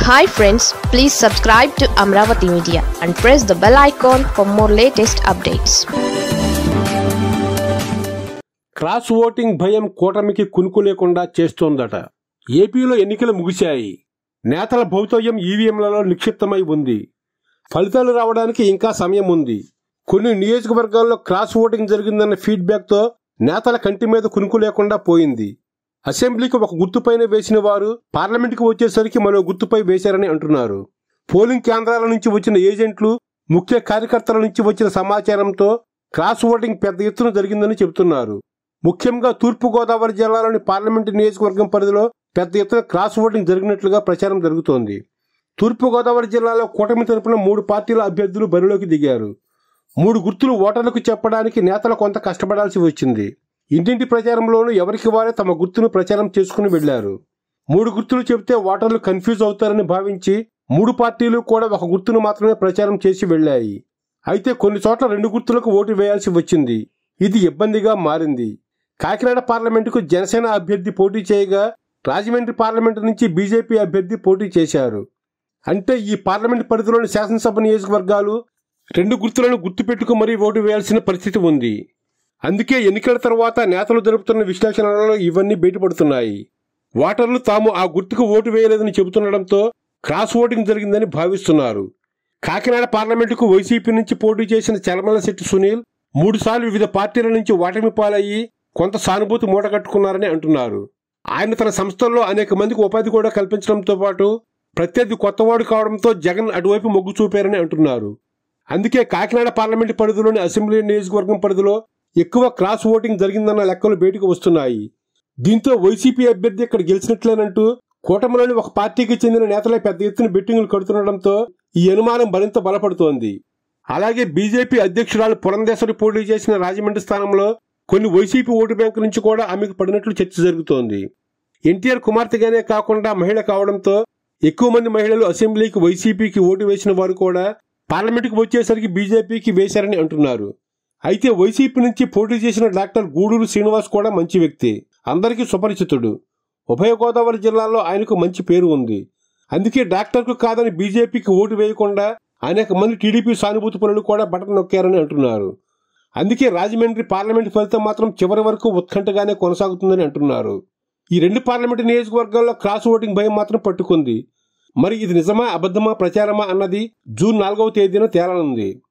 Hi friends, please subscribe to Amravati Media and press the bell icon for more latest updates. Cross voting భయం కూటమికి కునుకు లేకుండా చేస్తోందట. ఏపీలో ఎన్నికలు ముగిశాయి. నేతల భౌతవ్యం ఈవీఎంలలో నిక్షిప్తమై ఉంది. ఫలితాలు రావడానికి ఇంకా సమయం ఉంది. కొన్ని నియోజకవర్గాల్లో క్రాస్ ఓటింగ్ జరిగిందన్న ఫీడ్బ్యాక్తో నేతల కంటి మీద కునుకు లేకుండా పోయింది. అసెంబ్లీకి ఒక గుర్తుపైన వేసిన వారు పార్లమెంటుకు వచ్చేసరికి మరో గుర్తుపై వేశారని అంటున్నారు. పోలింగ్ కేంద్రాల నుంచి వచ్చిన ఏజెంట్లు, ముఖ్య కార్యకర్తల నుంచి వచ్చిన సమాచారంతో క్రాస్ ఓటింగ్ పెద్ద ఎత్తున జరిగిందని చెబుతున్నారు. ముఖ్యంగా తూర్పుగోదావరి జిల్లాలోని పార్లమెంటు నియోజకవర్గం పరిధిలో పెద్ద ఎత్తున క్రాస్ ఓటింగ్ జరిగినట్లుగా ప్రచారం జరుగుతోంది. తూర్పుగోదావరి జిల్లాలో కూటమి తరపున 3 పార్టీల అభ్యర్థులు బరిలోకి దిగారు. 3 గుర్తులు ఓటర్లకు చెప్పడానికి నేతలు కొంత కష్టపడాల్సి వచ్చింది. ఇంటింటి ప్రచారంలోనూ ఎవరికి వారే తమ గుర్తును ప్రచారం చేసుకుని వెళ్లారు. 3 గుర్తులు చెబితే ఓటర్లు కన్ఫ్యూజ్ అవుతారని భావించి 3 పార్టీలు కూడా ఒక గుర్తును మాత్రమే ప్రచారం చేసి వెళ్లాయి. అయితే కొన్ని చోట్ల 2 గుర్తులకు ఓటు వేయాల్సి వచ్చింది. ఇది ఇబ్బందిగా మారింది. కాకినాడ పార్లమెంటుకు జనసేన అభ్యర్థి పోటీ చేయగా రాజమండ్రి పార్లమెంటు నుంచి బీజేపీ అభ్యర్థి పోటీ చేశారు. అంటే ఈ పార్లమెంటు పరిధిలోని శాసనసభ నియోజకవర్గాలు 2 గుర్తులను గుర్తుపెట్టుకు మరీ ఓటు వేయాల్సిన పరిస్థితి ఉంది. అందుకే ఎన్నికల తర్వాత నేతలు జరుపుతున్న విశ్లేషణలలో ఇవన్నీ బయటపడుతున్నాయి. ఓటర్లు తాము ఆ గుర్తుకు ఓటు వేయలేదని చెబుతుండటంతో క్రాస్ ఓటింగ్ జరిగిందని భావిస్తున్నారు. కాకినాడ పార్లమెంటుకు వైసీపీ నుంచి పోటీ చేసిన చలమలశెట్టి సునీల్ 3 సార్లు వివిధ పార్టీల నుంచి ఓటమి పాలయ్యి కొంత సానుభూతి మూటగట్టుకున్నారని అంటున్నారు. ఆయన తన సంస్థల్లో అనేక మందికి ఉపాధి కూడా కల్పించడంతో పాటు ప్రత్యర్థి కొత్తవాడు కావడంతో జగన్ అటువైపు మొగ్గు చూపారని అంటున్నారు. అందుకే కాకినాడ పార్లమెంటు పరిధిలోని అసెంబ్లీ నియోజకవర్గం పరిధిలో ఎక్కువ క్రాస్ ఓటింగ్ జరిగిందన్న లెక్కలు బయటకు వస్తున్నాయి. దీంతో వైసీపీ అభ్యర్థి ఇక్కడ గెలిచినట్లేనంటూ కూటమిలోని ఒక పార్టీకి చెందిన నేతలే పెద్ద ఎత్తున బెట్టింగులు కడుతుండటంతో ఈ అనుమానం మరింత బలపడుతోంది. అలాగే బీజేపీ అధ్యక్షురాలు పురంధేశ్వరి పోటీ చేసిన రాజమండ్రి స్థానంలో కొన్ని వైసీపీ ఓటు బ్యాంకు నుంచి కూడా ఆమెకు పడినట్లు చర్చ జరుగుతోంది. ఎన్టీఆర్ కుమార్తెగానే కాకుండా మహిళ కావడంతో ఎక్కువ మంది మహిళలు అసెంబ్లీకి వైసీపీకి ఓటు వేసిన వారు కూడా పార్లమెంటుకు వచ్చేసరికి బీజేపీకి వేశారని అంటున్నారు. అయితే వైసీపీ నుంచి పోటీ చేసిన డాక్టర్ గూడూరు శ్రీనివాస్ కూడా మంచి వ్యక్తి, అందరికీ సుపరిచితుడు. ఉభయ గోదావరి జిల్లాలో ఆయనకు మంచి పేరు ఉంది. అందుకే డాక్టర్కు కాదని బీజేపీకి ఓటు వేయకుండా అనేక మంది టీడీపీ సానుభూతి పనులు కూడా బటన్ నొక్కారని అంటున్నారు. అందుకే రాజమండ్రి పార్లమెంటు ఫలితం మాత్రం చివరి వరకు ఉత్కంఠగానే కొనసాగుతుందని అంటున్నారు. ఈ 2 పార్లమెంటు నియోజకవర్గాల్లో క్రాస్ ఓటింగ్ భయం మాత్రం పట్టుకుంది. మరి ఇది నిజమా అబద్ధమా ప్రచారమా అన్నది జూన్ 4వ తేదీన తేలనుంది.